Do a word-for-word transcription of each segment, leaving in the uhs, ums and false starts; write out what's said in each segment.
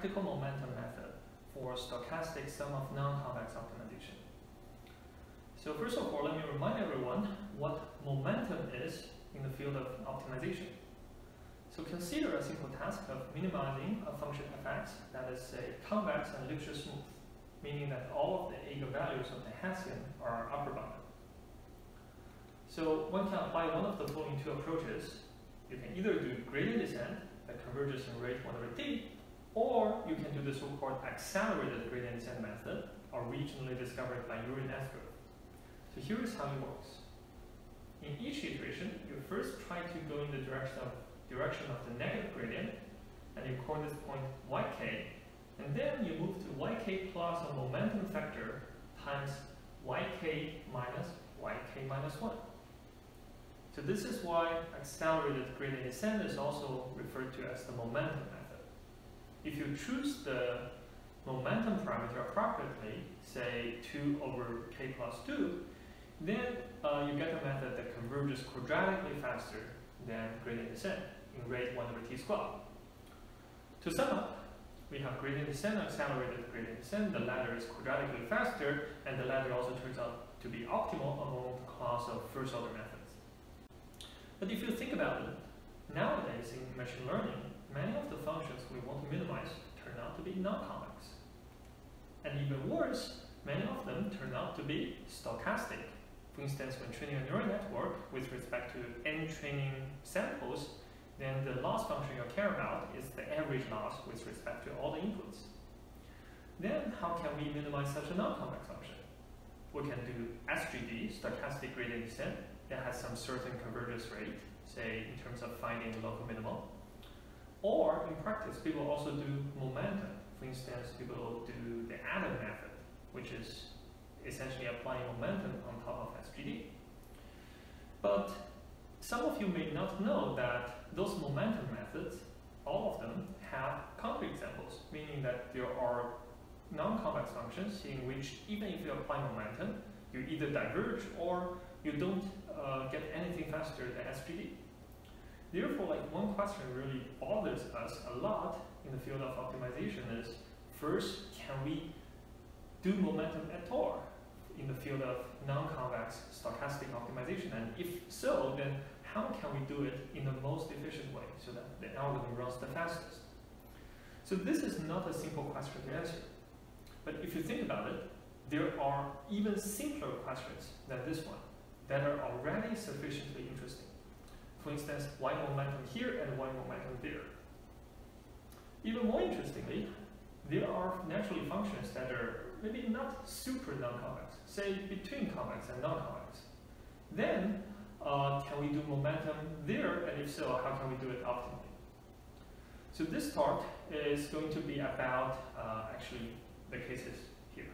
practical momentum method for stochastic sum of non-convex optimization. So first of all, let me remind everyone what momentum is in the field of optimization. So consider a simple task of minimizing a function fx that is, say, convex and Lipschitz smooth, meaning that all of the eigenvalues of the Hessian are upper bounded. So one can apply one of the following two approaches. You can either do gradient descent that converges in rate one over t, or you can do the so-called accelerated gradient descent method, originally discovered by Yuri and Esgrove. So here is how it works. In each iteration, you first try to go in the direction of direction of the negative gradient, and you call this point yk, and then you move to yk plus a momentum factor times yk minus yk minus one. So this is why accelerated gradient descent is also referred to as the momentum method. If you choose the momentum parameter appropriately, say two over k plus two, then uh, you get a method that converges quadratically faster than gradient descent in rate one over t squared. To sum up, we have gradient descent, accelerated gradient descent. The latter is quadratically faster, and the latter also turns out to be optimal among the class of first order methods. But if you think about it, nowadays in machine learning, many of the functions we want to minimize turn out to be non-convex. And even worse, many of them turn out to be stochastic. For instance, when training a neural network with respect to n training samples, then the loss function you care about is the average loss with respect to all the inputs. Then how can we minimize such a non-convex function? We can do S G D, stochastic gradient descent, that has some certain convergence rate, say in terms of finding local minimum. Or in practice, people also do momentum. For instance, people do the Adam method, which is essentially applying momentum on top of S G D. But some of you may not know that those momentum methods, all of them, have counterexamples, meaning that there are non-convex functions in which even if you apply momentum, you either diverge or you don't uh, get anything faster than S G D. Therefore, like one question really bothers us a lot in the field of optimization is, first, can we do momentum at all in the field of non-convex stochastic optimization? And if so, then how can we do it in the most efficient way so that the algorithm runs the fastest? So this is not a simple question to answer. But if you think about it, there are even simpler questions than this one that are already sufficiently interesting. For instance, why momentum here and why momentum there? Even more interestingly, there are naturally functions that are maybe not super non-convex, say between convex and non-convex. Then, uh, can we do momentum there, and if so, how can we do it optimally? So this talk is going to be about uh, actually the cases here.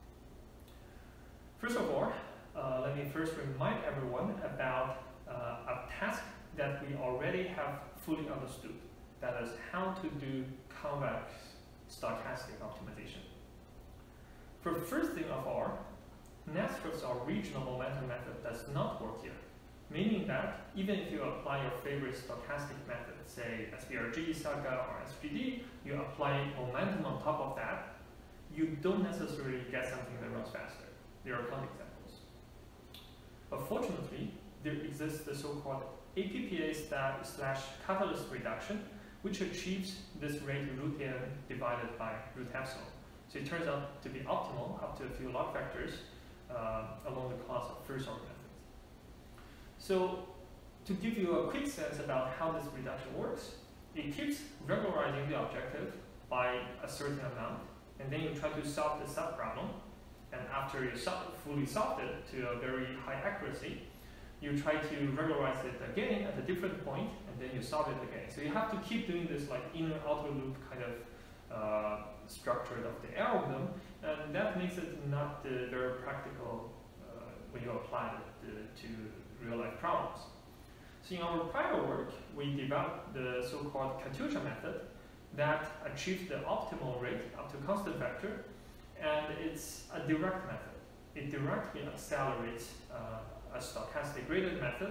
First of all, uh, let me first remind everyone about uh, a task that we already have fully understood. That is how to do convex stochastic optimization. For first thing of all, Nastrow's original momentum method does not work here, meaning that even if you apply your favorite stochastic method, say S V R G, Saga, or S G D, you apply momentum on top of that, you don't necessarily get something that runs faster. There are counterexamples. But fortunately, there exists the so-called A P P A slash catalyst reduction, which achieves this rate root n divided by root epsilon. So it turns out to be optimal up to a few log factors uh, along the class of first order methods. So to give you a quick sense about how this reduction works, it keeps regularizing the objective by a certain amount, and then you try to solve the subproblem, and after you sol fully solved it to a very high accuracy, you try to regularize it again at a different point, and then you solve it again. So you have to keep doing this like inner outer loop kind of uh, structure of the algorithm, and that makes it not uh, very practical uh, when you apply it uh, to real life problems. So in our prior work, we developed the so-called Katyusha method that achieves the optimal rate up to constant vector, and it's a direct method. It directly accelerates uh, a stochastic gradient method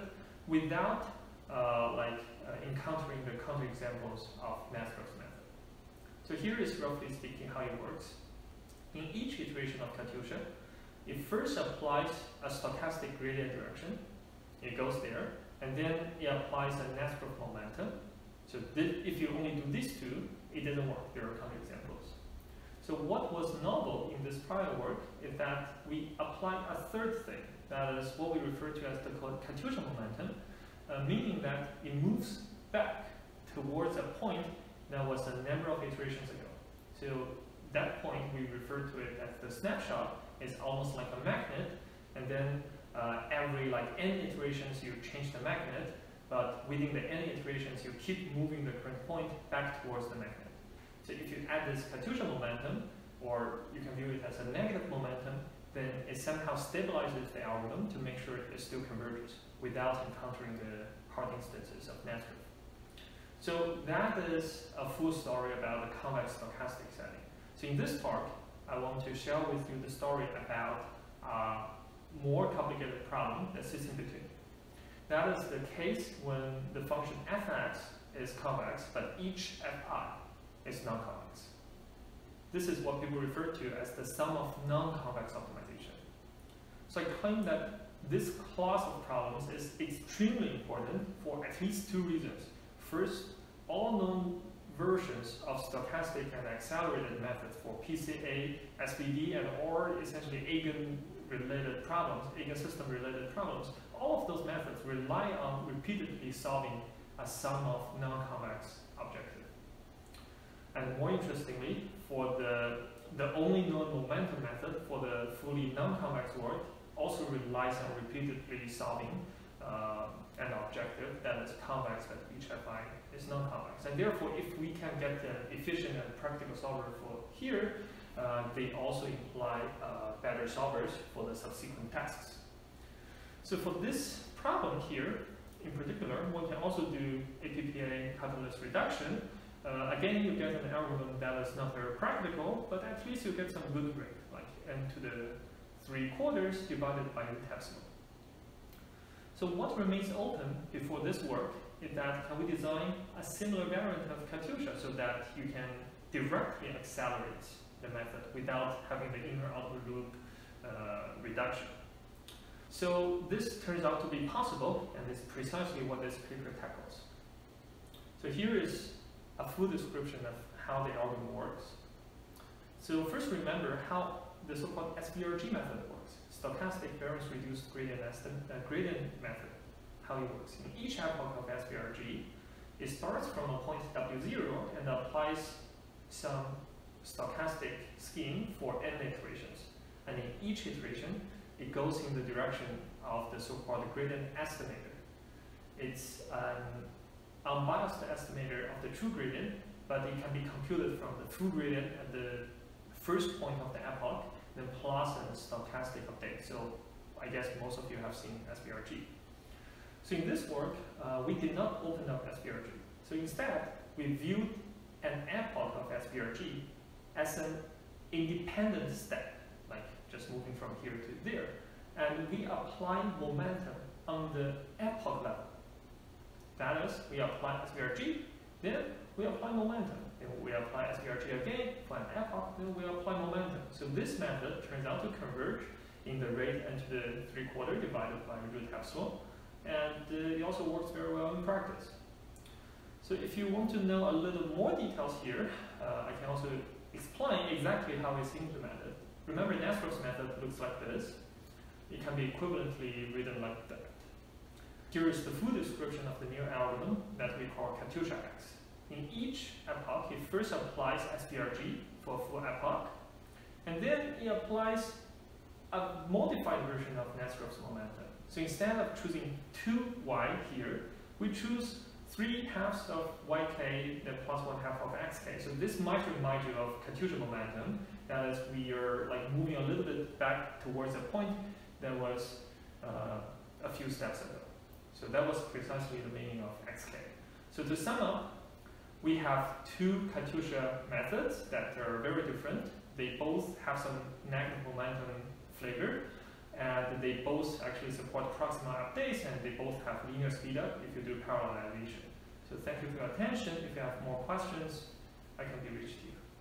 without uh, like uh, encountering the counterexamples of Nastrow's method. So here is roughly speaking how it works. In each iteration of Katyusha, it first applies a stochastic gradient direction. It goes there, and then it applies a Nash-Grove momentum. So if you only do these two, it doesn't work. There are counterexamples. So what was novel in this prior work is that we apply a third thing. That is what we refer to as the Katyusha momentum, uh, meaning that it moves back towards a point that was a number of iterations ago. So that point, we refer to it as the snapshot. It's almost like a magnet, and then uh, every like n iterations you change the magnet, but within the n iterations you keep moving the current point back towards the magnet. So if you add this Katyusha momentum, or you can view it as a negative momentum, then it somehow stabilizes the algorithm to make sure it still converges without encountering the hard instances of Nash-Grove. So that is a full story about the convex stochastic setting. So in this part, I want to share with you the story about a more complicated problem that sits in between. That is the case when the function f(x) is convex, but each fi is non-convex. This is what people refer to as the sum of non-convex optimization. So I claim that this class of problems is extremely important for at least two reasons. First, all known versions of stochastic and accelerated methods for P C A, S V D, and or essentially eigen-related problems, eigensystem-related problems, all of those methods rely on repeatedly solving a sum of non-convex objective. And more interestingly, for the, the only known momentum method for the fully non-convex world also relies on repeatedly solving uh, an objective that is convex, but each fi is non-convex. And therefore, if we can get an efficient and practical solver for here, uh, they also imply uh, better solvers for the subsequent tasks. So for this problem here, in particular, one can also do A P P A catalyst reduction. Uh, again, you get an algorithm that is not very practical, but at least you get some good rate, like n to the three quarters divided by the epsilon. So what remains open before this work is that can we design a similar variant of Katyusha so that you can directly accelerate the method without having the inner outer loop uh, reduction. So this turns out to be possible, and it's precisely what this paper tackles. So here is a full description of how the algorithm works. So first remember how the so-called S V R G method works. Stochastic variance reduced gradient estimate, uh, gradient method, how it works. In each epoch of S V R G, it starts from a point W zero and applies some stochastic scheme for n iterations. And in each iteration, it goes in the direction of the so-called gradient estimator. It's an unbiased estimator of the true gradient, but it can be computed from the full gradient at the first point of the epoch, then plus a stochastic update. So I guess most of you have seen S V R G. So in this work, uh, we did not open up S V R G. So instead, we viewed an epoch of S V R G as an independent step, like just moving from here to there. And we apply momentum on the epoch level. That is, we apply S V R G, then we apply momentum. Then we apply S V R G again for an epoch, then we apply momentum. So this method turns out to converge in the rate n to the three quarter divided by root epsilon. And uh, it also works very well in practice. So if you want to know a little more details here, uh, I can also explain exactly how it's implemented. Remember, Nash-Grove's method looks like this. It can be equivalently written like that. Here is the full description of the new algorithm that we call Katyusha X. In each epoch, it first applies S V R G for a full epoch, and then it applies a modified version of Nash-Grove's momentum. So instead of choosing two y here, we choose three halves of yk, then plus one half of xk. So this might remind you of Katyusha momentum. That is, we are like moving a little bit back towards a point that was uh, a few steps ago. So that was precisely the meaning of xk. So to sum up, we have two Katyusha methods that are very different. They both have some negative momentum flavor, and they both actually support proximal updates, and they both have linear speedup if you do parallelization. So thank you for your attention. If you have more questions, I can be reached here.